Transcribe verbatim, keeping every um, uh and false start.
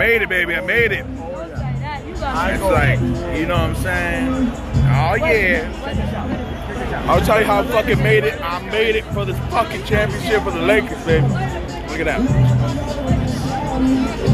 made it, baby. I made it. It's like, you know what I'm saying? Oh, yeah. I'll tell you how I fucking made it. I made it for this fucking championship for the Lakers, baby. Look at that.